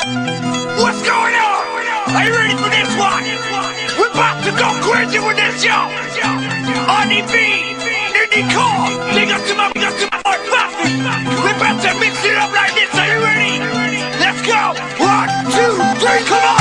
What's going on? Are you ready for this one? We're about to go crazy with this, yo. RDB, Niddy Cole, big up to my boy Puffy. We're about to mix it up like this. Are you ready? Let's go. 1, 2, 3, come on.